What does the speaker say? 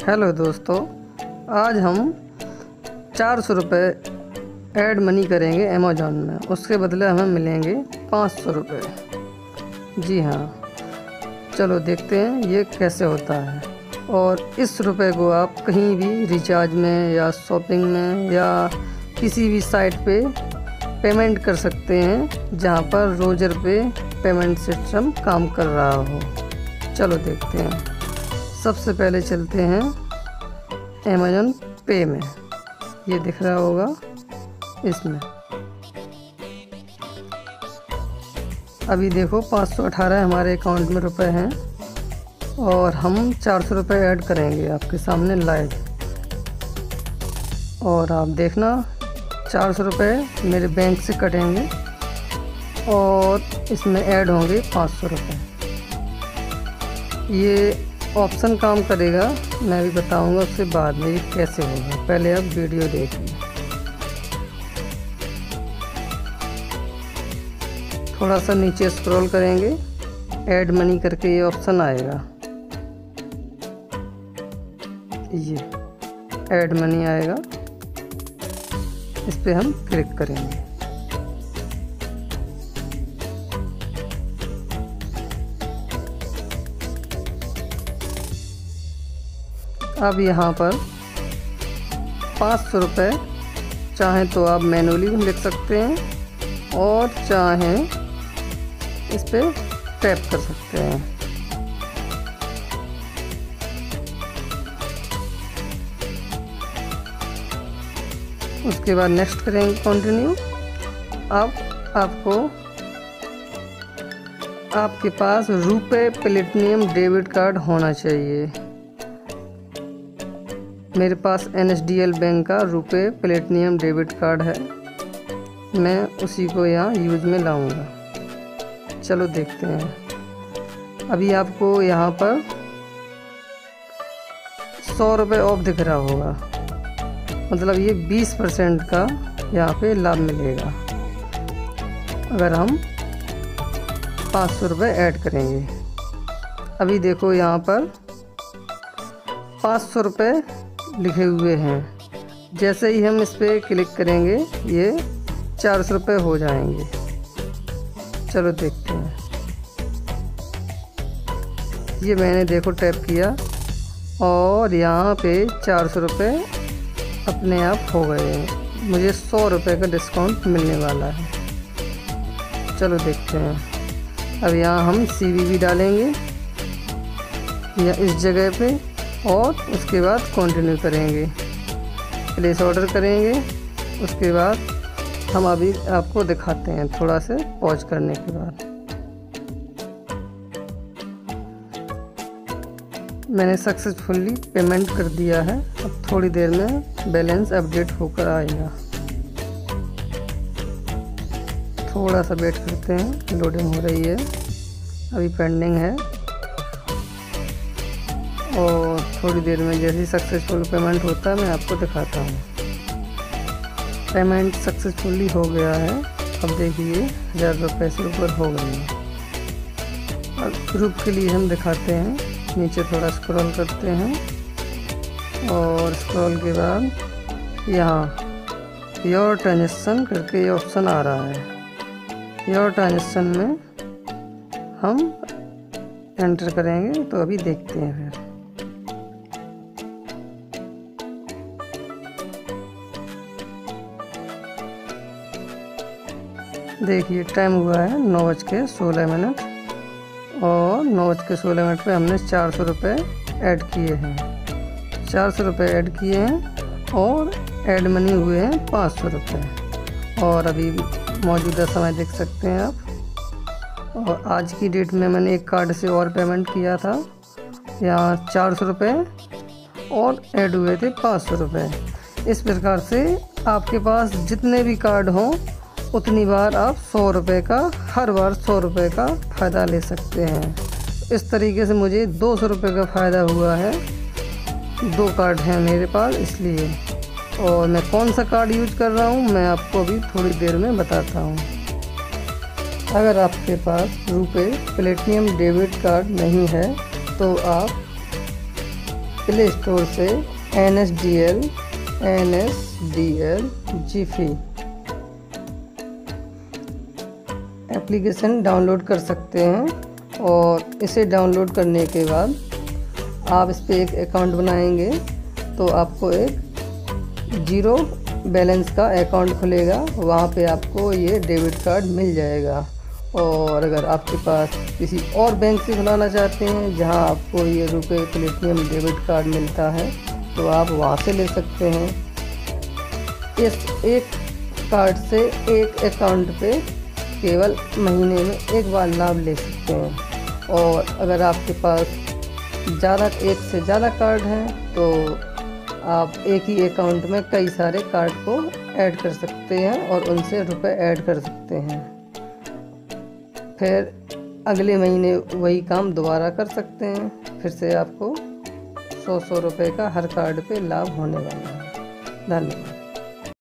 Hello दोस्तों, आज हम 400 रुपये ऐड मनी करेंगे अमेज़ॉन में। उसके बदले हमें मिलेंगे 500 रुपये। जी हाँ, चलो देखते हैं ये कैसे होता है। और इस रुपए को आप कहीं भी रिचार्ज में या शॉपिंग में या किसी भी साइट पे पेमेंट कर सकते हैं जहाँ पर रोजर पे पेमेंट सिस्टम काम कर रहा हो। चलो देखते हैं। सबसे पहले चलते हैं अमेज़ॉन पे में। ये दिख रहा होगा इसमें। अभी देखो 518 हमारे अकाउंट में रुपए हैं और हम 400 रुपये ऐड करेंगे आपके सामने लाइव। और आप देखना 400 रुपये मेरे बैंक से कटेंगे और इसमें ऐड होंगे 500 रुपये। ये ऑप्शन काम करेगा, मैं भी बताऊंगा उसके बाद में ये कैसे होगा। पहले आप वीडियो देखिए। थोड़ा सा नीचे स्क्रॉल करेंगे, ऐड मनी करके ये ऑप्शन आएगा। ये ऐड मनी आएगा, इस पे हम क्लिक करेंगे। अब यहाँ पर 500 रुपये चाहें तो आप मैनुअली भी लिख सकते हैं और चाहें इस पर टैप कर सकते हैं। उसके बाद नेक्स्ट करेंगे कंटिन्यू। अब आपको आपके पास रुपए प्लेटिनम डेबिट कार्ड होना चाहिए। मेरे पास NSDL बैंक का रुपए प्लेटिनम डेबिट कार्ड है, मैं उसी को यहाँ यूज में लाऊंगा। चलो देखते हैं। अभी आपको यहाँ पर 100 रुपये ऑफ दिख रहा होगा, मतलब ये 20% का यहाँ पे लाभ मिलेगा अगर हम 500 रुपये ऐड करेंगे। अभी देखो यहाँ पर 500 रुपये लिखे हुए हैं। जैसे ही हम इस पर क्लिक करेंगे ये 400 रुपये हो जाएंगे। चलो देखते हैं। ये मैंने देखो टैप किया और यहाँ पे 400 रुपये अपने आप हो गए हैं। मुझे 100 रुपये का डिस्काउंट मिलने वाला है। चलो देखते हैं। अब यहाँ हम CVV डालेंगे या इस जगह पे और उसके बाद कंटिन्यू करेंगे, प्लेस ऑर्डर करेंगे। उसके बाद हम अभी आपको दिखाते हैं थोड़ा से पॉज करने के बाद। मैंने सक्सेसफुली पेमेंट कर दिया है। अब थोड़ी देर में बैलेंस अपडेट होकर आएगा। थोड़ा सा वेट करते हैं, लोडिंग हो रही है, अभी पेंडिंग है। और थोड़ी देर में जैसे सक्सेसफुल पेमेंट होता है मैं आपको दिखाता हूँ। पेमेंट सक्सेसफुली हो गया है। अब देखिए 1000 रुपये से ऊपर हो गई है। अब ग्रुप के लिए हम दिखाते हैं। नीचे थोड़ा स्क्रॉल करते हैं और स्क्रॉल के बाद यहाँ योर ट्रांजेक्शन करके ये ऑप्शन आ रहा है। योर ट्रांजेक्शन में हम एंटर करेंगे तो अभी देखते हैं। फिर देखिए टाइम हुआ है 9:16 और 9:16 पे हमने 400 रुपये ऐड किए हैं। 400 रुपये ऐड किए हैं और ऐड मनी हुए हैं 500 रुपये। और अभी मौजूदा समय देख सकते हैं आप। और आज की डेट में मैंने एक कार्ड से और पेमेंट किया था, यहाँ 400 रुपये और ऐड हुए थे 500 रुपये। इस प्रकार से आपके पास जितने भी कार्ड हों उतनी बार आप 100 रुपये का, हर बार 100 रुपये का फ़ायदा ले सकते हैं। इस तरीके से मुझे 200 रुपये का फ़ायदा हुआ है। 2 कार्ड हैं मेरे पास इसलिए। और मैं कौन सा कार्ड यूज कर रहा हूँ मैं आपको अभी थोड़ी देर में बताता हूँ। अगर आपके पास रुपए प्लेटिनम डेबिट कार्ड नहीं है तो आप प्ले स्टोर से NSDL जिफी एप्लीकेशन डाउनलोड कर सकते हैं। और इसे डाउनलोड करने के बाद आप इस पर एक अकाउंट बनाएंगे तो आपको एक 0 बैलेंस का अकाउंट खुलेगा, वहाँ पे आपको ये डेबिट कार्ड मिल जाएगा। और अगर आपके पास किसी और बैंक से खुलाना चाहते हैं जहां आपको ये रुपए प्लेटिनम डेबिट कार्ड मिलता है तो आप वहां से ले सकते हैं। इस एक कार्ड से एक अकाउंट पे केवल महीने में एक बार लाभ ले सकते हैं। और अगर आपके पास एक से ज़्यादा कार्ड हैं तो आप एक ही अकाउंट में कई सारे कार्ड को ऐड कर सकते हैं और उनसे रुपए ऐड कर सकते हैं। फिर अगले महीने वही काम दोबारा कर सकते हैं। फिर से आपको 100 रुपए का हर कार्ड पे लाभ होने वाला है। धन्यवाद।